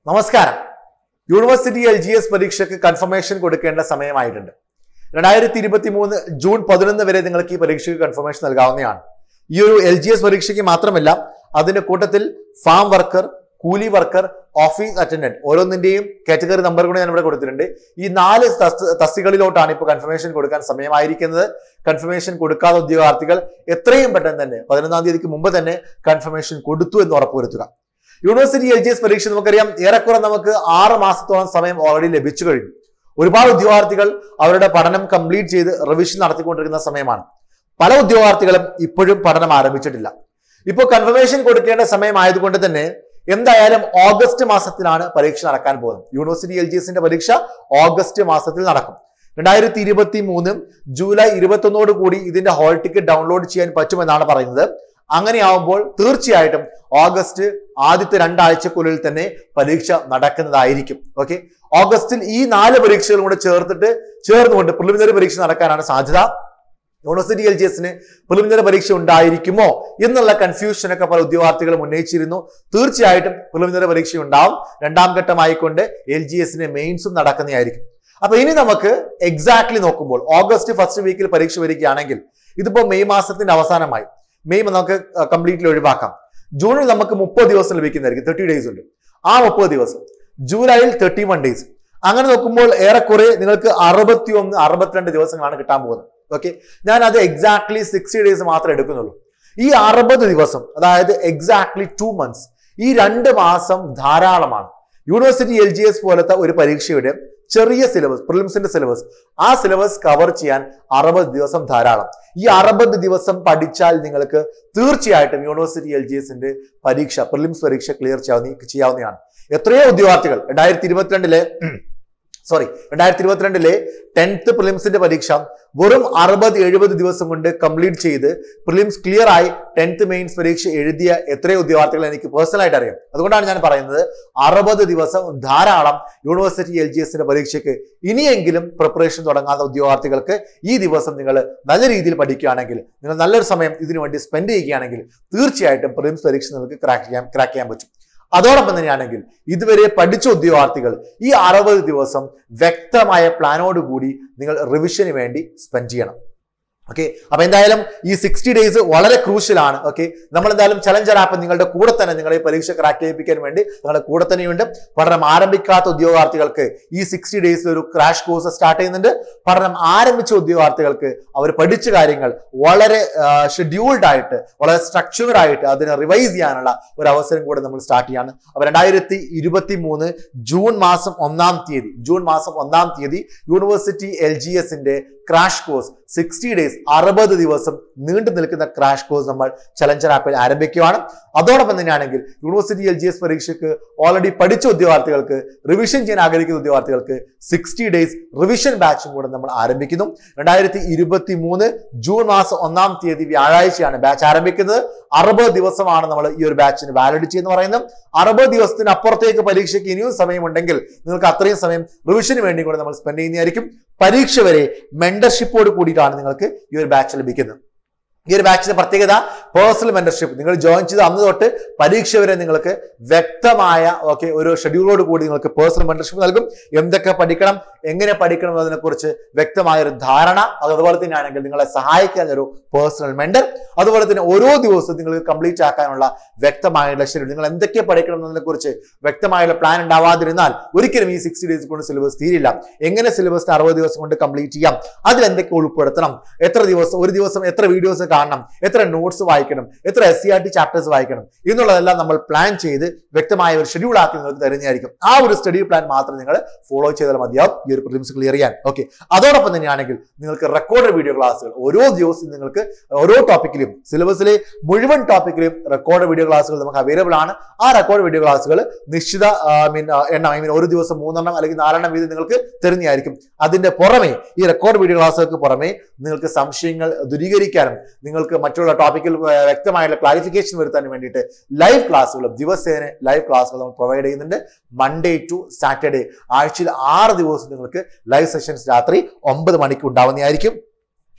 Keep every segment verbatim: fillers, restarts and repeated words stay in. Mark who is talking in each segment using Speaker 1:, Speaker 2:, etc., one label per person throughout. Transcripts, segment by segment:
Speaker 1: നമസ്കാരം. University L G S പരീക്ഷയ്ക്ക് confirmation കൊടുക്കേണ്ട സമയമായിട്ടുണ്ട്. രണ്ടായിരത്തി ഇരുപത്തി മൂന്ന് ജൂൺ പതിനൊന്ന് വരെ നിങ്ങൾക്ക് ഈ പരീക്ഷയ്ക്ക് കൺഫർമേഷൻ നൽകാവുന്നതാണ്. ഈ ഒരു എൽ ജി എസ് പരീക്ഷയ്ക്ക് മാത്രമല്ല, അതിന്റെ കൂട്ടത്തിൽ ഫാം വർക്കർ, കൂലി വർക്കർ, ഓഫീസ് അറ്റൻഡന്റ് ഓരോന്നിന്റെയും കാറ്റഗറി നമ്പർ കൂടെ ഞാൻ ഇവിടെ കൊടുത്തിട്ടുണ്ട്. ഈ നാല് തസ്തികളിലോട്ടാണ് ഇപ്പോൾ കൺഫർമേഷൻ കൊടുക്കാൻ സമയമായിരിക്കുന്നത്. കൺഫർമേഷൻ കൊടുക്കാത്ത ഉദ്യോഗാർത്ഥികൾ എത്രയും പെട്ടെന്ന് തന്നെ പതിനൊന്നാം തീയതിക്ക് മുമ്പ് തന്നെ കൺഫർമേഷൻ കൊടുത്തു എന്ന് ഉറപ്പുവരുത്തുക. യൂണിവേഴ്സിറ്റി എൽ ജി എസ് പരീക്ഷ നമുക്കറിയാം, ഏറെക്കുറെ നമുക്ക് ആറ് മാസത്തോളം സമയം ഓൾറെഡി ലഭിച്ചു കഴിഞ്ഞു. ഒരുപാട് ഉദ്യോഗാർത്ഥികൾ അവരുടെ പഠനം കംപ്ലീറ്റ് ചെയ്ത് റിവിഷൻ നടത്തിക്കൊണ്ടിരിക്കുന്ന സമയമാണ്. പല ഉദ്യോഗാർത്ഥികളും ഇപ്പോഴും പഠനം ആരംഭിച്ചിട്ടില്ല. ഇപ്പോൾ കൺഫർമേഷൻ കൊടുക്കേണ്ട സമയമായതുകൊണ്ട് തന്നെ എന്തായാലും ഓഗസ്റ്റ് മാസത്തിലാണ് പരീക്ഷ നടക്കാൻ പോകുന്നത്. യൂണിവേഴ്സിറ്റി എൽ ജി എസിന്റെ പരീക്ഷ ഓഗസ്റ്റ് മാസത്തിൽ നടക്കും. രണ്ടായിരത്തി ഇരുപത്തി മൂന്ന് ജൂലൈ ഇരുപത്തി ഒന്നോട് കൂടി ഇതിന്റെ ഹോൾ ടിക്കറ്റ് ഡൗൺലോഡ് ചെയ്യാൻ പറ്റുമെന്നാണ് പറയുന്നത്. അങ്ങനെയാവുമ്പോൾ തീർച്ചയായിട്ടും ഓഗസ്റ്റ് ആദ്യത്തെ രണ്ടാഴ്ചക്കുള്ളിൽ തന്നെ പരീക്ഷ നടക്കുന്നതായിരിക്കും. ഓക്കെ, ഓഗസ്റ്റിൽ ഈ നാല് പരീക്ഷകളും കൂടെ ചേർത്തിട്ട് ചേർന്നുകൊണ്ട് പ്രിലിമിനറി പരീക്ഷ നടക്കാനാണ് സാധ്യത. യൂണിവേഴ്സിറ്റി എൽ ജി എസിന് പ്രിലിമിനറി പരീക്ഷ ഉണ്ടായിരിക്കുമോ എന്നുള്ള കൺഫ്യൂഷനൊക്കെ പല ഉദ്യോഗാർത്ഥികളും ഉന്നയിച്ചിരുന്നു. തീർച്ചയായിട്ടും പ്രിലിമിനറി പരീക്ഷ ഉണ്ടാവും. രണ്ടാം ഘട്ടമായിക്കൊണ്ട് എൽ ജി എസിന് മെയിൻസും നടക്കുന്നതായിരിക്കും. അപ്പൊ ഇനി നമുക്ക് എക്സാക്ട്ലി നോക്കുമ്പോൾ ഓഗസ്റ്റ് ഫസ്റ്റ് വീക്കിൽ പരീക്ഷ വരികയാണെങ്കിൽ ഇതിപ്പോ മെയ് മാസത്തിന്റെ അവസാനമായി. മെയ് നമുക്ക് കംപ്ലീറ്റ്ലി ഒഴിവാക്കാം. ജൂണിൽ നമുക്ക് മുപ്പത് ദിവസം ലഭിക്കുന്നതായിരിക്കും. തേർട്ടി ഡേയ്സ് ഉണ്ട്. ആ മുപ്പത് ദിവസം ജൂലൈയിൽ തേർട്ടി വൺ ഡേയ്സ്. അങ്ങനെ നോക്കുമ്പോൾ ഏറെക്കുറെ നിങ്ങൾക്ക് അറുപത്തി ഒന്ന് അറുപത്തിരണ്ട് ദിവസങ്ങളാണ് കിട്ടാൻ പോകുന്നത്. ഓക്കെ, ഞാൻ അത് എക്സാക്ട്ലി സിക്സ്റ്റി ഡേയ്സ് മാത്രമേ എടുക്കുന്നുള്ളൂ. ഈ അറുപത് ദിവസം, അതായത് എക്സാക്ട്ലി ടു മന്ത്സ്, ഈ രണ്ട് മാസം ധാരാളമാണ്. യൂണിവേഴ്സിറ്റി എൽ ജി എസ് പോലത്തെ ഒരു പരീക്ഷയുടെ ചെറിയ സിലബസ്, പ്രിലിംസിന്റെ സിലബസ്, ആ സിലബസ് കവർ ചെയ്യാൻ അറുപത് ദിവസം ധാരാളം. ഈ അറുപത് ദിവസം പഠിച്ചാൽ നിങ്ങൾക്ക് തീർച്ചയായിട്ടും യൂണിവേഴ്സിറ്റി എൽ ജി എസിന്റെ പരീക്ഷ, പ്രിലിംസ് പരീക്ഷ ക്ലിയർ ചെയ്യാവുന്ന ചെയ്യാവുന്നതാണ്. എത്രയോ ഉദ്യോഗാർത്ഥികൾ രണ്ടായിരത്തി ഇരുപത്തിരണ്ടിലെ സോറി രണ്ടായിരത്തി ഇരുപത്തിരണ്ടിലെ ടെൻത്ത് പ്രിലിംസിന്റെ പരീക്ഷ വെറും അറുപത് എഴുപത് ദിവസം കൊണ്ട് കംപ്ലീറ്റ് ചെയ്ത് പ്രിലിംസ് ക്ലിയർ ആയി ടെൻത്ത് മെയിൻസ് പരീക്ഷ എഴുതിയ എത്രയോ ഉദ്യോഗാർത്ഥികൾ എനിക്ക് പേഴ്സണലായിട്ട് അറിയാം. അതുകൊണ്ടാണ് ഞാൻ പറയുന്നത്, അറുപത് ദിവസം ധാരാളം യൂണിവേഴ്സിറ്റി എൽ ജി എസിന്റെ പരീക്ഷയ്ക്ക് ഇനിയെങ്കിലും പ്രിപ്പറേഷൻ തുടങ്ങാത്ത ഉദ്യോഗാർത്ഥികൾക്ക് ഈ ദിവസം നിങ്ങൾ നല്ല രീതിയിൽ പഠിക്കുകയാണെങ്കിൽ, നിങ്ങൾ നല്ലൊരു സമയം ഇതിനു വേണ്ടി സ്പെൻഡ് ചെയ്യുകയാണെങ്കിൽ തീർച്ചയായിട്ടും പ്രിലിംസ് പരീക്ഷ നിങ്ങൾക്ക് ക്രാക്ക് ചെയ്യാൻ ക്രാക്ക് ചെയ്യാൻ പറ്റും. അതോടൊപ്പം തന്നെയാണെങ്കിൽ ഇതുവരെ പഠിച്ച ഉദ്യോഗാർത്ഥികൾ ഈ അറുപത് ദിവസം വ്യക്തമായ പ്ലാനോടുകൂടി നിങ്ങൾ റിവിഷന് വേണ്ടി സ്പെൻഡ് ചെയ്യണം. ഓക്കെ, അപ്പൊ എന്തായാലും ഈ സിക്സ്റ്റി ഡേയ്സ് വളരെ ക്രൂഷ്യൽ ആണ്. ഓക്കെ, നമ്മൾ എന്തായാലും ചലഞ്ചർ ആപ്പ് നിങ്ങളുടെ കൂടെ തന്നെ, നിങ്ങളെ പരീക്ഷ ക്രാക്ക് ചെയ്യിപ്പിക്കാൻ വേണ്ടി നിങ്ങളുടെ കൂടെ തന്നെയുണ്ട്. പഠനം ആരംഭിക്കാത്ത ഉദ്യോഗാർത്ഥികൾക്ക് ഈ സിക്സ്റ്റി ഡേയ്സിൽ ഒരു ക്രാഷ് കോഴ്സ് സ്റ്റാർട്ട് ചെയ്യുന്നുണ്ട്. പഠനം ആരംഭിച്ച ഉദ്യോഗാർത്ഥികൾക്ക് അവർ പഠിച്ച കാര്യങ്ങൾ വളരെ ഷെഡ്യൂൾഡ് ആയിട്ട്, വളരെ സ്ട്രക്ചേർഡ് ആയിട്ട് അതിനെ റിവൈസ് ചെയ്യാനുള്ള ഒരു അവസരം കൂടെ നമ്മൾ സ്റ്റാർട്ട് ചെയ്യാണ്. അപ്പൊ രണ്ടായിരത്തി ഇരുപത്തി മൂന്ന് ജൂൺ മാസം ഒന്നാം തീയതി ജൂൺ മാസം ഒന്നാം തീയതി യൂണിവേഴ്സിറ്റി എൽ ജി എസിന്റെ ക്രാഷ് കോഴ്സ് സിക്സ്റ്റി ഡേയ്സ് അറുപത് ദിവസം നീണ്ടു നിൽക്കുന്ന ക്രാഷ് കോഴ്സ് നമ്മൾ ചലഞ്ചർ ആപ്പിൽ ആരംഭിക്കുകയാണ്. അതോടൊപ്പം തന്നെയാണെങ്കിൽ യൂണിവേഴ്സിറ്റി എൽ ജി എസ് പരീക്ഷയ്ക്ക് ഓൾറെഡി പഠിച്ച ഉദ്യോഗാർത്ഥികൾക്ക്, റിവിഷൻ ചെയ്യാൻ ആഗ്രഹിക്കുന്ന ഉദ്യോഗാർത്ഥികൾക്ക് സിക്സ്റ്റി ഡേയ്സ് റിവിഷൻ ബാച്ചും കൂടെ നമ്മൾ ആരംഭിക്കുന്നു. രണ്ടായിരത്തി ഇരുപത്തി മൂന്ന് ജൂൺ മാസം ഒന്നാം തീയതി വ്യാഴാഴ്ചയാണ് ബാച്ച് ആരംഭിക്കുന്നത്. അറുപത് ദിവസമാണ് നമ്മൾ ഈ ഒരു ബാച്ചിന് വാലിഡിറ്റി എന്ന് പറയുന്നത്. അറുപത് ദിവസത്തിന് അപ്പുറത്തേക്ക് പരീക്ഷയ്ക്ക് ഇനിയും സമയമുണ്ടെങ്കിൽ നിങ്ങൾക്ക് അത്രയും സമയം റിവിഷന് വേണ്ടി കൂടെ നമ്മൾ സ്പെൻഡ് ചെയ്യുന്നതായിരിക്കും. പരീക്ഷ വരെ മെന്റർഷിപ്പോട് കൂടിയിട്ടാണ് നിങ്ങൾക്ക് ഈ ഒരു ബാച്ച് ലഭിക്കുന്നത്. ഈ ഒരു ബാച്ചിന്റെ പ്രത്യേകത പേഴ്സണൽ മെന്റർഷിപ്പ്. നിങ്ങൾ ജോയിൻ ചെയ്ത് അന്ന് തൊട്ട് പരീക്ഷ വരെ നിങ്ങൾക്ക് വ്യക്തമായ ഓക്കെ ഒരു ഷെഡ്യൂളോട് കൂടി നിങ്ങൾക്ക് പേഴ്സണൽ മെന്റർഷിപ്പ് നൽകും. എന്തൊക്കെ പഠിക്കണം, എങ്ങനെ പഠിക്കണം എന്നതിനെ കുറിച്ച് വ്യക്തമായ ഒരു ധാരണ. അതുപോലെ തന്നെ ആണെങ്കിൽ നിങ്ങളെ സഹായിക്കാൻ ഒരു പേഴ്സണൽ മെന്റർ. അതുപോലെ തന്നെ ഓരോ ദിവസവും നിങ്ങൾക്ക് കംപ്ലീറ്റ് ആക്കാനുള്ള വ്യക്തമായുള്ള ഷെഡ്യൂൾ, നിങ്ങൾ എന്തൊക്കെ പഠിക്കണം എന്നതിനെ കുറിച്ച് വ്യക്തമായുള്ള പ്ലാൻ ഉണ്ടാവാതിരുന്നാൽ ഒരിക്കലും ഈ സിക്സ്റ്റി ഡേയ്സ് കൊണ്ട് സിലബസ് തീരില്ല. എങ്ങനെ സിലബസ് അറുപത് ദിവസം കൊണ്ട് കംപ്ലീറ്റ് ചെയ്യാം, അതിൽ എന്തൊക്കെ ഉൾപ്പെടുത്തണം, എത്ര ദിവസം ഒരു ദിവസം എത്ര വീഡിയോസ് കാണണം, എത്ര നോട്ട്സ് വായിക്കണം, എത്ര S C R T chapters വായിക്കണം എന്നുള്ളതെല്ലാം നമ്മൾ പ്ലാൻ ചെയ്ത് വ്യക്തമായ ഒരു ഷെഡ്യൂൾ ആക്കി നിങ്ങൾക്ക് തരുന്നതായിരിക്കും. ആ ഒരു സ്റ്റഡി പ്ലാൻ മാത്രം നിങ്ങൾ ഫോളോ ചെയ്താൽ മതിയാവും ഈ ഒരു പ്രിലിംസ് ക്ലിയർ ചെയ്യാൻ. ഓക്കെ, അതോടൊപ്പം തന്നെയാണെങ്കിൽ നിങ്ങൾക്ക് റെക്കോർഡ് വീഡിയോ ക്ലാസ്സുകൾ ഓരോ ദിവസവും നിങ്ങൾക്ക് ഓരോ ടോപ്പിക്കിലും, സിലബസിലെ മുഴുവൻ ടോപ്പിക്കിലും റെക്കോർഡ് വീഡിയോ ക്ലാസ്സുകൾ നമുക്ക് അവൈലബിൾ ആണ്. ആ റെക്കോർഡ് വീഡിയോ ക്ലാസ്സുകൾ നിശ്ചിത മീൻ എണ്ണം, ഐ മീൻ ഒരു ദിവസം മൂന്നെണ്ണം അല്ലെങ്കിൽ നാലെണ്ണം വീതം നിങ്ങൾക്ക് തരുന്നതായിരിക്കും. അതിന്റെ പുറമെ ഈ റെക്കോർഡ് വീഡിയോ ക്ലാസ്സുകൾക്ക് പുറമെ നിങ്ങൾക്ക് സംശയങ്ങൾ ദൂരീകരിക്കാനും നിങ്ങൾക്ക് മറ്റുള്ള ടോപ്പിക്കിൽ വ്യക്തമായുള്ള ക്ലാരിഫിക്കേഷൻ വരുത്താൻ വേണ്ടിയിട്ട് ലൈവ് ക്ലാസ്സുകൾ, ദിവസേന ലൈവ് ക്ലാസ്സുകൾ നമ്മൾ പ്രൊവൈഡ് ചെയ്യുന്നുണ്ട്. മൺഡേ ടു സാറ്റർഡേ ആഴ്ചയിൽ ആറ് ദിവസം നിങ്ങൾക്ക് ലൈവ് സെഷൻസ് രാത്രി ഒമ്പത് മണിക്ക് ഉണ്ടാവുന്നതായിരിക്കും.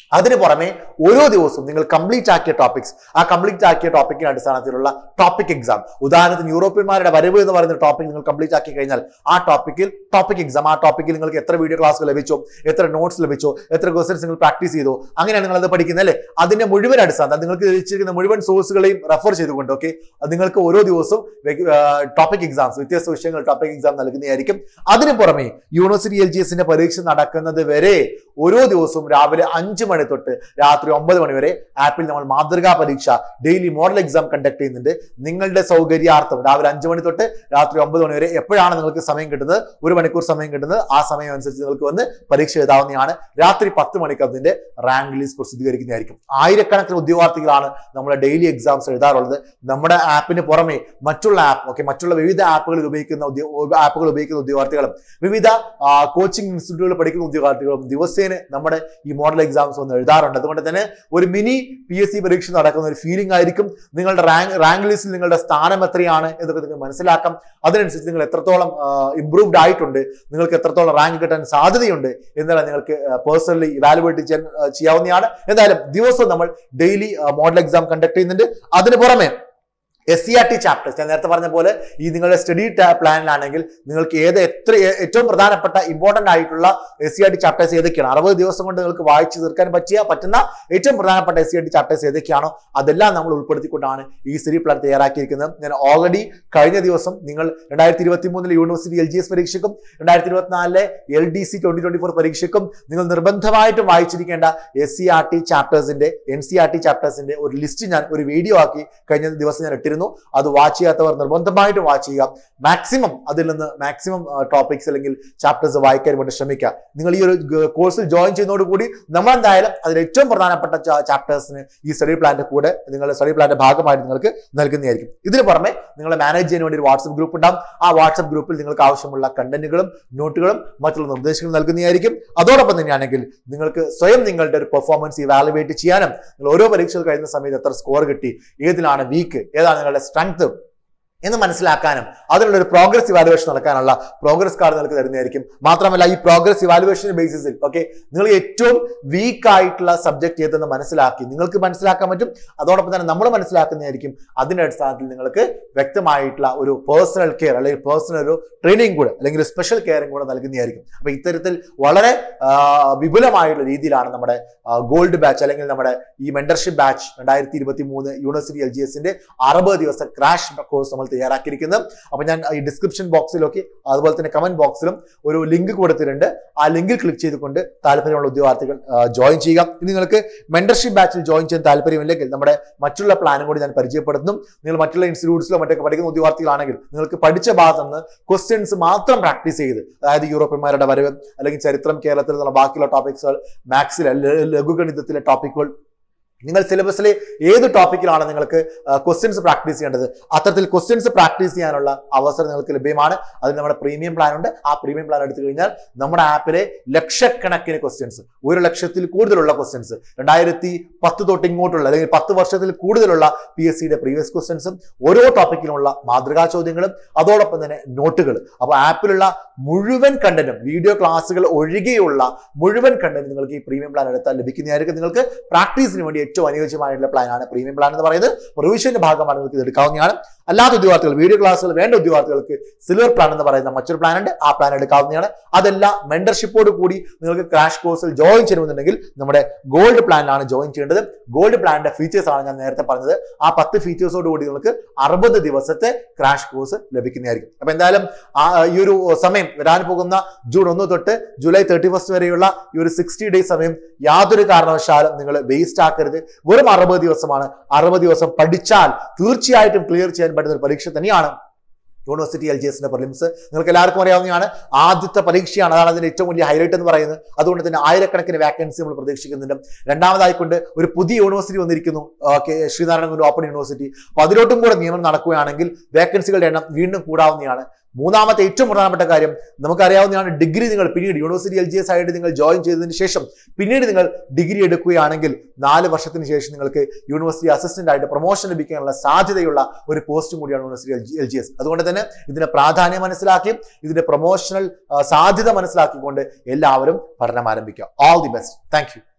Speaker 1: അതിന് പുറമെ ഓരോ ദിവസവും നിങ്ങൾ കംപ്ലീറ്റ് ആക്കിയ ടോപ്പിക്സ് ആ കംപ്ലീറ്റ് ആക്കിയ ടോപ്പിക്കിന്റെ അടിസ്ഥാനത്തിലുള്ള ടോപ്പിക് എക്സാം, ഉദാഹരണത്തിന് യൂറോപ്യന്മാരുടെ വരവ് എന്ന് പറയുന്ന ടോപ്പിക് നിങ്ങൾ കംപ്ലീറ്റ് ആക്കി കഴിഞ്ഞാൽ ആ ടോപ്പിക്കിൽ ടോപ്പിക് എക്സാം, ആ ടോപ്പിക്കിൽ നിങ്ങൾക്ക് എത്ര വീഡിയോ ക്ലാസ്സുകൾ ലഭിച്ചോ, എത്ര നോട്ട്സ് ലഭിച്ചോ, എത്ര ക്വസ്റ്റൻസ് നിങ്ങൾ പ്രാക്ടീസ് ചെയ്തോ, അങ്ങനെയാണ് നിങ്ങൾ അത് പഠിക്കുന്നത് അല്ലേ. അതിന്റെ മുഴുവൻ അടിസ്ഥാനം നിങ്ങൾക്ക് ലഭിച്ചിരിക്കുന്ന മുഴുവൻ സോഴ്സുകളെയും റെഫർ ചെയ്തുകൊണ്ട് ഓക്കെ നിങ്ങൾക്ക് ഓരോ ദിവസവും ടോപ്പിക് എക്സാംസ്, വ്യത്യസ്ത വിഷയങ്ങൾ ടോപ്പിക് എക്സാം നൽകുന്നതായിരിക്കും. അതിന് പുറമെ യൂണിവേഴ്സിറ്റി എൽ ജി എസിന്റെ പരീക്ഷ നടക്കുന്നത് വരെ ഓരോ ദിവസവും രാവിലെ അഞ്ച് മണി തൊട്ട് രാത്രി ഒമ്പത് മണി വരെ ആപ്പിൽ നമ്മൾ മാതൃകാ പരീക്ഷ ഡെയിലി മോഡൽ എക്സാം കണ്ടക്ട് ചെയ്യുന്നുണ്ട്. നിങ്ങളുടെ സൗകര്യാർത്ഥം രാവിലെ അഞ്ച് മണി തൊട്ട് രാത്രി ഒമ്പത് മണി വരെ എപ്പോഴാണ് നിങ്ങൾക്ക് സമയം കിട്ടുന്നത്, ഒരു മണിക്കൂർ സമയം കിട്ടുന്നത്, ആ സമയം അനുസരിച്ച് നിങ്ങൾക്ക് വന്ന് പരീക്ഷ എഴുതാവുന്നതാണ്. രാത്രി പത്ത് മണിക്ക് അതിന്റെ റാങ്ക് ലിസ്റ്റ് പ്രസിദ്ധീകരിക്കുന്നതായിരിക്കും. ആയിരക്കണക്കിന് ഉദ്യോഗാർത്ഥികളാണ് നമ്മുടെ ഡെയിലി എക്സാംസ് എഴുതാറുള്ളത്. നമ്മുടെ ആപ്പിന് പുറമെ മറ്റുള്ള ആപ്പ് ഓക്കെ മറ്റുള്ള വിവിധ ആപ്പുകളിൽ ഉപയോഗിക്കുന്ന ആപ്പുകൾ ഉപയോഗിക്കുന്ന ഉദ്യോഗാർത്ഥികളും വിവിധ കോച്ചിങ് ഇൻസ്റ്റിറ്റ്യൂട്ടുകളിൽ പഠിക്കുന്ന ഉദ്യോഗാർത്ഥികളും ദിവസേന നമ്മുടെ ഈ മോഡൽ എക്സാംസ് ഒന്ന് എഴുതാറുണ്ട്. അതുകൊണ്ട് തന്നെ ഒരു മിനി പി എസ് സി പരീക്ഷ നടക്കുന്ന ഒരു ഫീലിംഗ് ആയിരിക്കും. നിങ്ങളുടെ റാങ്ക് റാങ്ക് ലിസ്റ്റിൽ നിങ്ങളുടെ സ്ഥാനം എത്രയാണ് എന്നൊക്കെ നിങ്ങൾക്ക് മനസ്സിലാക്കാം. അതിനനുസരിച്ച് നിങ്ങൾ എത്രത്തോളം ഇംപ്രൂവ്ഡ് ആയിട്ടുണ്ട്, നിങ്ങൾക്ക് എത്രത്തോളം റാങ്ക് കിട്ടാൻ സാധ്യതയുണ്ട് എന്നെല്ലാം നിങ്ങൾക്ക് പേഴ്സണലി ഇവാലുവേറ്റ് ചെയ്യാൻ ചെയ്യാവുന്നതാണ്. എന്തായാലും ദിവസവും നമ്മൾ ഡെയിലി മോഡൽ എക്സാം കണ്ടക്ട് ചെയ്യുന്നുണ്ട്. അതിന് പുറമെ S C R T chapters ഞാൻ നേരത്തെ പറഞ്ഞ പോലെ ഈ നിങ്ങളുടെ സ്റ്റഡി പ്ലാനിലാണെങ്കിൽ നിങ്ങൾക്ക് ഏത് എത്ര ഏറ്റവും പ്രധാനപ്പെട്ട ഇമ്പോർട്ടന്റ് ആയിട്ടുള്ള S C R T chapters ഏതൊക്കെയാണ്, അറുപത് ദിവസം കൊണ്ട് നിങ്ങൾക്ക് വായിച്ചു തീർക്കാൻ പറ്റിയ പറ്റുന്ന ഏറ്റവും പ്രധാനപ്പെട്ട S C R T chapters ഏതൊക്കെയാണോ അതെല്ലാം നമ്മൾ ഉൾപ്പെടുത്തിക്കൊണ്ടാണ് ഈ സ്റ്റഡി പ്ലാൻ തയ്യാറാക്കിയിരിക്കുന്നത്. ഞാൻ ഓൾറെഡി കഴിഞ്ഞ ദിവസം നിങ്ങൾ രണ്ടായിരത്തി ഇരുപത്തി മൂന്നിലെ യൂണിവേഴ്സിറ്റി എൽ ജി എസ് പരീക്ഷയ്ക്കും രണ്ടായിരത്തി ഇരുപത്തിനാലിലെ L D C twenty twenty four പരീക്ഷയ്ക്കും നിങ്ങൾ നിർബന്ധമായിട്ടും വായിച്ചിരിക്കേണ്ട എസ് സി ആർ ടി ചാപ്റ്റേഴ്സിന്റെ എൻ സി ആർ ടി ചാപ്റ്റേഴ്സിന്റെ ഒരു ലിസ്റ്റ് ഞാൻ ഒരു വീഡിയോ ആക്കി കഴിഞ്ഞ ദിവസം ഞാൻ ഇട്ടിരുന്നു. അത് വാച്ച് ചെയ്യാത്തവർ നിർബന്ധമായിട്ട് വാച്ച് ചെയ്യുക. മാക്സിമം അതിൽ നിന്ന് മാക്സിമം ടോപ്പിക്സ് അല്ലെങ്കിൽ ചാപ്റ്റേഴ്സ് വായിക്കാൻ വേണ്ടി ശ്രമിക്കുക. നിങ്ങൾ ഈ ഒരു കോഴ്സിൽ ജോയിൻ ചെയ്യുന്നതോടുകൂടി നമ്മൾ എന്തായാലും അതിൽ ഏറ്റവും പ്രധാനപ്പെട്ട ചാപ്റ്റേഴ്സിന് ഈ സ്റ്റഡി പ്ലാന്റെ കൂടെ നിങ്ങളുടെ സ്റ്റഡി പ്ലാന്റെ ഭാഗമായിട്ട് നിങ്ങൾക്ക് നൽകുന്നതായിരിക്കും. ഇതിന് പുറമെ നിങ്ങളെ മാനേജ് ചെയ്യാൻ വേണ്ടി ഒരു വാട്സ്ആപ്പ് ഗ്രൂപ്പ് ഉണ്ടാകും. ആ വാട്സ്ആപ്പ് ഗ്രൂപ്പിൽ നിങ്ങൾക്ക് ആവശ്യമുള്ള കണ്ടന്റുകളും നോട്ടുകളും മറ്റുള്ള നിർദ്ദേശങ്ങളും നൽകുന്നതായിരിക്കും. അതോടൊപ്പം തന്നെയാണെങ്കിൽ നിങ്ങൾക്ക് സ്വയം നിങ്ങളുടെ ഒരു പെർഫോമൻസ് ഇവാലുവേറ്റ് ചെയ്യാനും നിങ്ങൾ ഓരോ പരീക്ഷകൾ കഴിയുന്ന സമയത്ത് എത്ര സ്കോർ കിട്ടി, ഏതിലാണ് വീക്ക്, ഏതാണ് നിങ്ങളുടെ സ്ട്രെങ്ത് എന്ന് മനസ്സിലാക്കാനും അതിനുള്ള ഒരു പ്രോഗ്രസ് ഇവാലുവേഷൻ നടക്കാനുള്ള പ്രോഗ്രസ് കാർഡ് നിങ്ങൾക്ക് തരുന്നതായിരിക്കും. മാത്രമല്ല ഈ പ്രോഗ്രസ് ഇവാലുവേഷൻ ബേസിസിൽ ഓക്കെ നിങ്ങൾ ഏറ്റവും വീക്ക് ആയിട്ടുള്ള സബ്ജക്ട് ഏതെന്ന് മനസ്സിലാക്കി നിങ്ങൾക്ക് മനസ്സിലാക്കാൻ പറ്റും. അതോടൊപ്പം തന്നെ നമ്മൾ മനസ്സിലാക്കുന്നതായിരിക്കും. അതിന്റെ അടിസ്ഥാനത്തിൽ നിങ്ങൾക്ക് വ്യക്തമായിട്ടുള്ള ഒരു പേഴ്സണൽ കെയർ അല്ലെങ്കിൽ പേഴ്സണൽ ഒരു ട്രെയിനിങ് കൂടെ അല്ലെങ്കിൽ സ്പെഷ്യൽ കെയറും കൂടെ നൽകുന്നതായിരിക്കും. അപ്പൊ ഇത്തരത്തിൽ വളരെ വിപുലമായിട്ടുള്ള രീതിയിലാണ് നമ്മുടെ ഗോൾഡ് ബാച്ച് അല്ലെങ്കിൽ നമ്മുടെ ഈ മെന്റർഷിപ്പ് ബാച്ച് രണ്ടായിരത്തി ഇരുപത്തി മൂന്ന് യൂണിവേഴ്സിറ്റി എൽ ജി എസിന്റെ അറുപത് ദിവസ ക്രാഷ് കോഴ്സ് നമ്മൾ തയ്യാറാക്കിയിരിക്കുന്നത്. അപ്പൊ ഞാൻ ഈ ഡിസ്ക്രിപ്ഷൻ ബോക്സിലൊക്കെ അതുപോലെ തന്നെ കമന്റ് ബോക്സിലും ഒരു ലിങ്ക് കൊടുത്തിട്ടുണ്ട്. ആ ലിങ്കിൽ ക്ലിക്ക് ചെയ്തുകൊണ്ട് താല്പര്യമുള്ള ഉദ്യോഗാർത്ഥികൾ ജോയിൻ ചെയ്യുക. ഇനി നിങ്ങൾക്ക് മെന്റർഷിപ്പ് ബാച്ചിൽ ജോയിൻ ചെയ്യാൻ താല്പര്യമില്ലെങ്കിൽ നമ്മുടെ മറ്റുള്ള പ്ലാനും കൂടി ഞാൻ പരിചയപ്പെടുത്തുന്നു. നിങ്ങൾ മറ്റുള്ള ഇൻസ്റ്റിറ്റ്യൂട്ട്സിലോ മറ്റൊക്കെ പഠിക്കുന്ന ഉദ്യോഗാർത്ഥികളാണെങ്കിൽ നിങ്ങൾക്ക് പഠിച്ച ഭാഗത്ത് നിന്ന് ക്വസ്റ്റ്യൻസ് മാത്രം പ്രാക്ടീസ് ചെയ്ത്, അതായത് യൂറോപ്യന്മാരുടെ വരവ് അല്ലെങ്കിൽ ചരിത്രം, കേരളത്തിൽ നിന്നുള്ള ബാക്കിയുള്ള ടോപ്പിക്സുകൾ, മാത്സിലെ ലഘുഗണിതത്തിലെ ടോപ്പിക്കുകൾ, നിങ്ങൾ സിലബസിലെ ഏത് ടോപ്പിക്കിലാണ് നിങ്ങൾക്ക് ക്വസ്റ്റ്യൻസ് പ്രാക്ടീസ് ചെയ്യേണ്ടത് അത്തരത്തിൽ ക്വസ്റ്റ്യൻസ് പ്രാക്ടീസ് ചെയ്യാനുള്ള അവസരം നിങ്ങൾക്ക് ലഭ്യമാണ്. അതിന് നമ്മുടെ പ്രീമിയം പ്ലാൻ ഉണ്ട്. ആ പ്രീമിയം പ്ലാൻ എടുത്തു കഴിഞ്ഞാൽ നമ്മുടെ ആപ്പിലെ ലക്ഷക്കണക്കിന് ക്വസ്റ്റ്യൻസ്, ഒരു ലക്ഷത്തിൽ കൂടുതലുള്ള ക്വസ്റ്റ്യൻസ്, രണ്ടായിരത്തി പത്ത് തൊട്ട് ഇങ്ങോട്ടുള്ള അല്ലെങ്കിൽ പത്ത് വർഷത്തിൽ കൂടുതലുള്ള പി എസ് സിയുടെ പ്രീവിയസ് ക്വസ്റ്റ്യൻസും ഓരോ ടോപ്പിക്കിലുള്ള മാതൃകാ ചോദ്യങ്ങളും അതോടൊപ്പം തന്നെ നോട്ടുകൾ. അപ്പൊ ആപ്പിലുള്ള മുഴുവൻ കണ്ടന്റും വീഡിയോ ക്ലാസ്സുകൾ ഒഴികെയുള്ള മുഴുവൻ കണ്ടന്റ് നിങ്ങൾക്ക് ഈ പ്രീമിയം പ്ലാൻ എടുത്താൽ ലഭിക്കുന്നതായിരിക്കും. നിങ്ങൾക്ക് പ്രാക്ടീസിന് വേണ്ടി ഏറ്റവും അനുയോജ്യമായിട്ടുള്ള പ്ലാനാണ് പ്രീമിയം പ്ലാൻ എന്ന് പറയുന്നത്. റിവിഷന്റെ ഭാഗമാണ് നിങ്ങൾക്ക് ഇത് എടുക്കാവുന്നതാണ്. അല്ലാത്ത ഉദ്യോഗാർത്ഥികൾ, വീഡിയോ ക്ലാസ്സുകൾ വേണ്ട ഉദ്യോഗാർത്ഥികൾക്ക് സിൽവർ പ്ലാൻ എന്ന് പറയുന്ന മറ്റൊരു പ്ലാൻ ഉണ്ട്. ആ പ്ലാൻ എടുക്കാവുന്നതാണ്. അതെല്ലാം മെന്റർഷിപ്പോട് കൂടി നിങ്ങൾക്ക് ക്രാഷ് കോഴ്സിൽ ജോയിൻ ചെയ്യണമെന്നുണ്ടെങ്കിൽ നമ്മുടെ ഗോൾഡ് പ്ലാനിലാണ് ജോയിൻ ചെയ്യേണ്ടത്. ഗോൾഡ് പ്ലാനിന്റെ ഫീച്ചേഴ്സ് ആണ് ഞാൻ നേരത്തെ പറഞ്ഞത്. ആ പത്ത് ഫീച്ചേഴ്സോട് കൂടി നിങ്ങൾക്ക് അറുപത് ദിവസത്തെ ക്രാഷ് കോഴ്സ് ലഭിക്കുന്നതായിരിക്കും. അപ്പൊ എന്തായാലും ഈ ഒരു സമയം വരാൻ പോകുന്ന ജൂൺ ഒന്ന് തൊട്ട് ജൂലൈ തേർട്ടി ഫസ്റ്റ് വരെയുള്ള ഈ ഒരു സിക്സ്റ്റി ഡേയ്സ് സമയം യാതൊരു കാരണവശാലും നിങ്ങൾ വേസ്റ്റ് ആക്കരുത്. വെറും അറുപത് ദിവസമാണ്. അറുപത് ദിവസം പഠിച്ചാൽ തീർച്ചയായിട്ടും ക്ലിയർ ചെയ്യാൻ പറ്റുന്ന ഒരു പരീക്ഷ തന്നെയാണ് യൂണിവേഴ്സിറ്റി എൽ ജി എസിന്റെ പ്രിലിംസ്. നിങ്ങൾക്ക് എല്ലാവർക്കും അറിയാവുന്നതാണ്. ആദ്യത്തെ പരീക്ഷയാണ്, അതാണ് അതിന്റെ ഏറ്റവും വലിയ ഹൈലൈറ്റ് എന്ന് പറയുന്നത്. അതുകൊണ്ട് തന്നെ ആയിരക്കണക്കിന് വാക്കൻസി നമ്മൾ പ്രതീക്ഷിക്കുന്നുണ്ട്. രണ്ടാമതായിക്കൊണ്ട് ഒരു പുതിയ യൂണിവേഴ്സിറ്റി വന്നിരിക്കുന്നു, ശ്രീനാരായണ ഓപ്പൺ യൂണിവേഴ്സിറ്റി. അപ്പൊ അതിലോട്ടും കൂടെ നിയമനം നടക്കുകയാണെങ്കിൽ വേക്കൻസികളുടെ എണ്ണം വീണ്ടും കൂടാവുന്നതാണ്. മൂന്നാമത്തെ ഏറ്റവും പ്രധാനപ്പെട്ട കാര്യം നമുക്കറിയാവുന്നതാണ്, ഡിഗ്രി നിങ്ങൾ പിന്നീട് യൂണിവേഴ്സിറ്റി എൽ ജി എസ് ആയിട്ട് നിങ്ങൾ ജോയിൻ ചെയ്തതിന് ശേഷം പിന്നീട് നിങ്ങൾ ഡിഗ്രി എടുക്കുകയാണെങ്കിൽ നാല് വർഷത്തിന് ശേഷം നിങ്ങൾക്ക് യൂണിവേഴ്സിറ്റി അസിസ്റ്റന്റ് ആയിട്ട് പ്രൊമോഷൻ ലഭിക്കാനുള്ള സാധ്യതയുള്ള ഒരു പോസ്റ്റും കൂടിയാണ് യൂണിവേഴ്സിറ്റി എൽ ജി എസ്. അതുകൊണ്ട് തന്നെ ഇതിന്റെ പ്രാധാന്യം മനസ്സിലാക്കി ഇതിന്റെ പ്രൊമോഷണൽ സാധ്യത മനസ്സിലാക്കിക്കൊണ്ട് എല്ലാവരും പഠനം ആരംഭിക്കുക. All the best. Thank U.